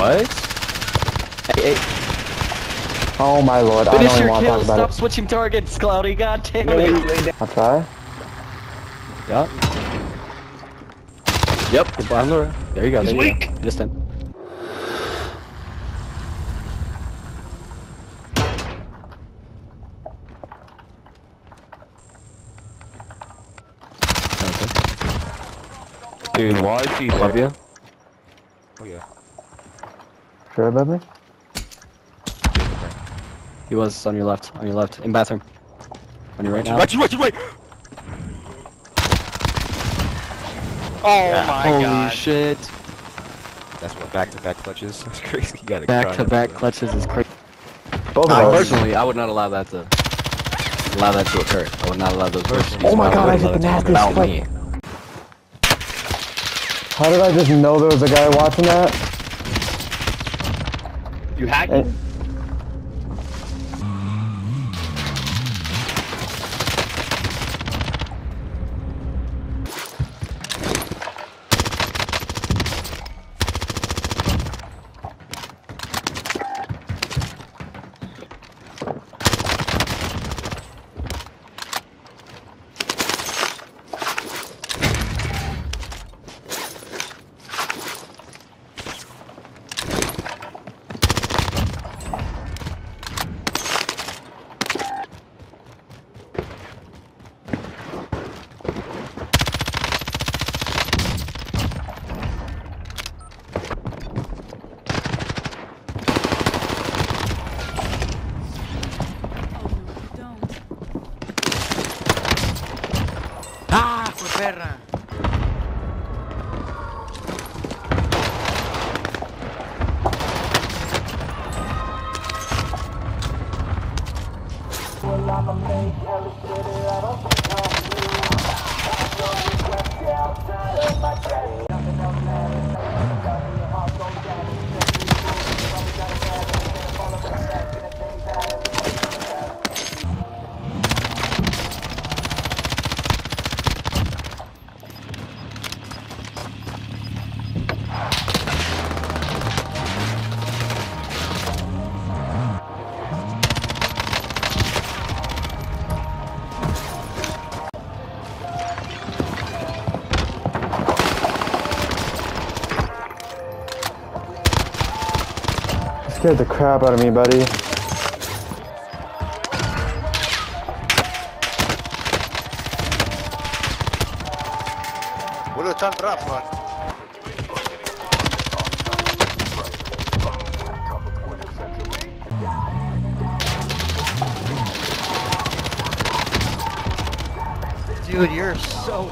What? Hey, Oh my lord, I finish don't even your want to kill. talk about Stop it. switching targets, Cloudy. God damn it. I'll try. Yup. Yep. Good bottom door. There you go. There you go. Just in. Dude, why is he Above there? you. Oh yeah. Sure about me? He was on your left. On your left. In bathroom. On your right now. Right! Oh my Holy god. shit. That's what back-to-back clutches. That's crazy. You gotta Back-to-back clutches is crazy. Both of us. Personally, I would not allow that to occur. I would not allow those bursts. Oh my god, I hit the nastiest About me. clip. How did I just know there was a guy watching that? You hacking? Ah, fue perra. Scared the crap out of me, buddy. Boludo, están Rafa. Dude, you're so...